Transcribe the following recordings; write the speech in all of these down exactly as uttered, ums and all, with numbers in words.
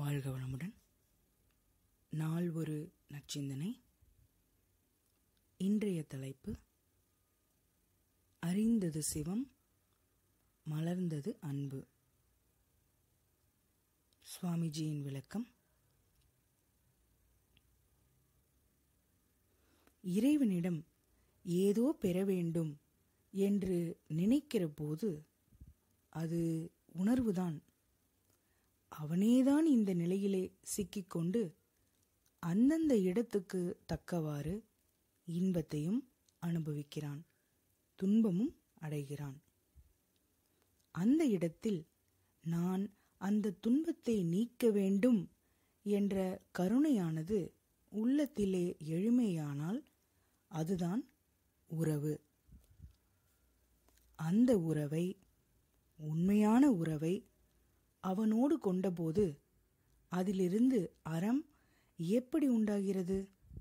வாழ்க வளமுடன். நாள் ஒரு நற்சிந்தனை. இன்றைய தலைப்பு: அறிந்தது சிவம், மலர்ந்தது அன்பு. சுவாமிஜியின் விளக்கம்: இறைவனிடம் ஏதோ பெற வேண்டும் என்று நினைக்கிற போது அது உணர்வுதான். அவனேதான் இந்த நிலையிலே சிக்கிக்கொண்டு அந்தந்த இடத்துக்கு தக்கவாறு இன்பத்தையும் அனுபவிக்கிறான், துன்பமும் அடைகிறான். அந்த இடத்தில் நான் அந்த துன்பத்தை நீக்க வேண்டும் என்ற கருணையானது உள்ளத்திலே எழுமையானால் அதுதான் உறவு. அந்த உறவை, உண்மையான உறவை அவனோடு கொண்டபோது அதிலிருந்து அறம் எப்படி உண்டாகிறது?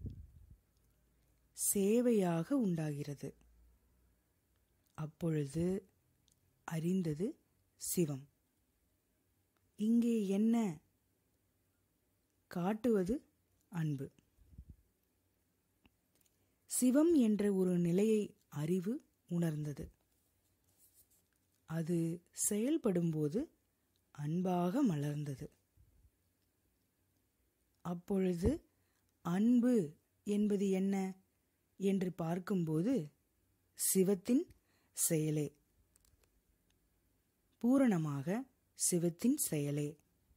சேவையாக உண்டாகிறது. அப்பொழுது அறிந்தது சிவம். இங்கே என்ன காட்டுவது? அன்பு. சிவம் என்ற ஒரு நிலையை அறிவு உணர்ந்தது. அது செயல்படும்போது அன்பாக மலர்ந்தது. அப்பொழுது அன்பு என்பது என்ன என்று பார்க்கும்போது சிவத்தின் செயலே, பூரணமாக சிவத்தின் செயலே.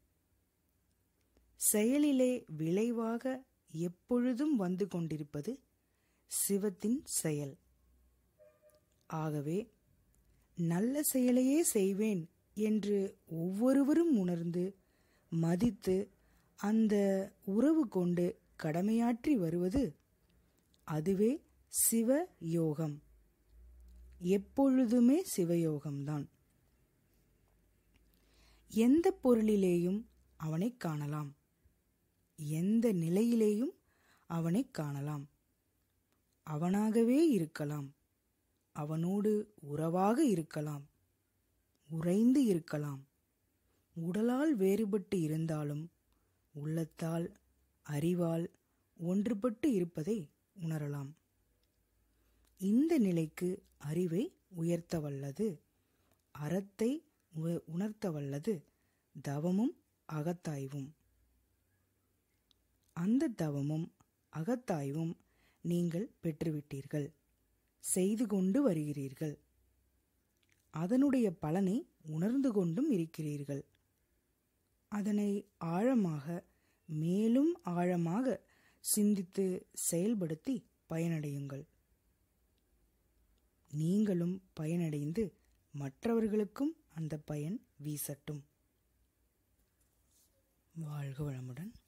செயலிலே விளைவாக எப்பொழுதும் வந்து கொண்டிருப்பது சிவத்தின் செயல். ஆகவே நல்ல செயலையே செய்வேன் என்று ஒவ்வொருவரும் உணர்ந்து மதித்து அந்த உறவு கொண்டு கடமையாற்றி வருவது அதுவே சிவ யோகம். எப்பொழுதுமே சிவயோகம்தான். எந்த பொருளிலேயும் அவனை காணலாம், எந்த நிலையிலேயும் அவனை காணலாம். அவனாகவே இருக்கலாம், அவனோடு உறவாக இருக்கலாம், உறைந்து இருக்கலாம். உடலால் வேறுபட்டு இருந்தாலும் உள்ளத்தால், அறிவால் ஒன்றுபட்டு இருப்பதை உணரலாம். இந்த நிலைக்கு அறிவை உயர்த்தவல்லது, அறத்தை உணர்த்தவல்லது தவமும் அகத்தாய்வும். அந்த தவமும் அகத்தாய்வும் நீங்கள் பெற்றுவிட்டீர்கள், செய்து கொண்டு வருகிறீர்கள். அதனுடைய பலனை உணர்ந்து கொண்டும் இருக்கிறீர்கள். அதனை ஆழமாக, மேலும் ஆழமாக சிந்தித்து செயல்படுத்தி பயனடையுங்கள். நீங்களும் பயனடைந்து மற்றவர்களுக்கும் அந்த பயன் வீசட்டும். வாழ்க வளமுடன்.